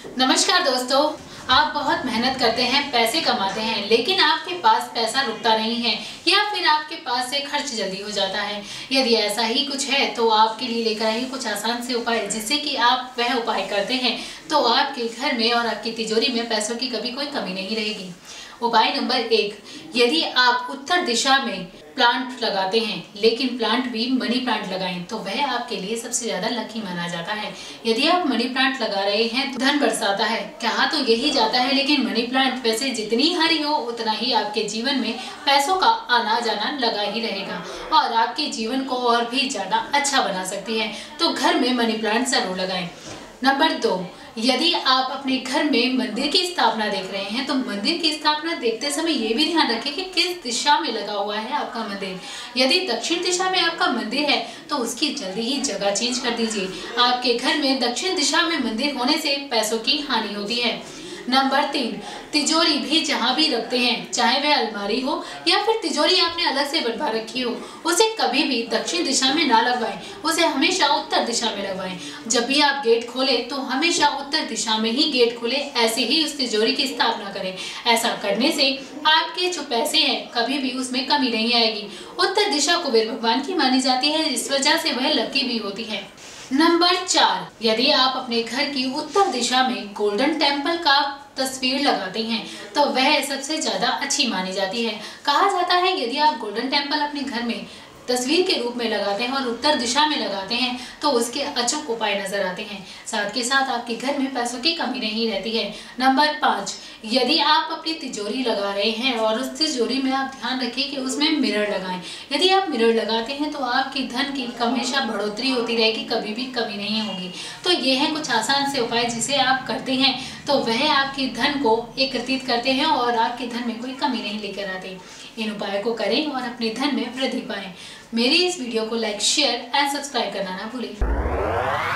नमस्कार दोस्तों, आप बहुत मेहनत करते हैं, पैसे कमाते हैं, लेकिन आपके पास पैसा रुकता नहीं है या फिर आपके पास से खर्च जल्दी हो जाता है। यदि ऐसा ही कुछ है तो आपके लिए लेकर आई कुछ आसान से उपाय, जिससे कि आप वह उपाय करते हैं तो आपके घर में और आपकी तिजोरी में पैसों की कभी कोई कमी नहीं रहेगी। उपाय नंबर 1, यदि आप उत्तर दिशा में प्लांट लगाते हैं, लेकिन प्लांट भी मनी प्लांट लगाएं तो वह आपके लिए सबसे ज्यादा लकी माना जाता है। यदि आप मनी प्लांट लगा रहे हैं तो धन बरसाता है, कहा तो यही जाता है, लेकिन मनी प्लांट वैसे जितनी हरी हो उतना ही आपके जीवन में पैसों का आना जाना लगा ही रहेगा और आपके जीवन को और भी ज्यादा अच्छा बना सकती है। तो घर में मनी प्लांट जरूर लगाएं। नंबर 2, यदि आप अपने घर में मंदिर की स्थापना देख रहे हैं तो मंदिर की स्थापना देखते समय ये भी ध्यान रखें कि किस दिशा में लगा हुआ है आपका मंदिर। यदि दक्षिण दिशा में आपका मंदिर है तो उसकी जल्दी ही जगह चेंज कर दीजिए। आपके घर में दक्षिण दिशा में मंदिर होने से पैसों की हानि होती है। नंबर 3, तिजोरी भी जहाँ भी रखते हैं, चाहे वह अलमारी हो या फिर तिजोरी आपने अलग से बनवा रखी हो, उसे कभी भी दक्षिण दिशा में ना लगवाएं, उसे हमेशा उत्तर दिशा में लगवाएं। जब भी आप गेट खोलें तो हमेशा उत्तर दिशा में ही गेट खोलें, ऐसे ही उस तिजोरी की स्थापना करें। ऐसा करने से आपके जो पैसे हैं कभी भी उसमें कमी नहीं आएगी। उत्तर दिशा कुबेर भगवान की मानी जाती है, इस वजह से वह लकी भी होती है। नंबर 4, यदि आप अपने घर की उत्तर दिशा में गोल्डन टेम्पल का तस्वीर लगाते हैं तो वह सबसे ज्यादा अच्छी मानी जाती है। कहा जाता है यदि आप गोल्डन टेम्पल अपने घर में तस्वीर के रूप में लगाते हैं और उत्तर दिशा में लगाते हैं तो उसके अचूक उपाय नजर आते हैं, साथ के साथ आपके घर में पैसों की कमी नहीं रहती है। नंबर 5, यदि आप अपनी तिजोरी लगा रहे हैं और उस तिजोरी में आप ध्यान रखें कि उसमें मिरर लगाएं। यदि आप मिरर लगाते हैं तो आपकी धन की हमेशा बढ़ोतरी होती रहेगी, कभी भी कमी नहीं होगी। तो ये हैं कुछ आसान से उपाय जिसे आप करते हैं तो वह आपकी धन को एकत्रित करते हैं और आपके धन में कोई कमी नहीं लेकर आते। इन उपायों को करें और अपने धन में वृद्धि पाएं। मेरी इस वीडियो को लाइक, शेयर एंड सब्सक्राइब करना ना भूलें।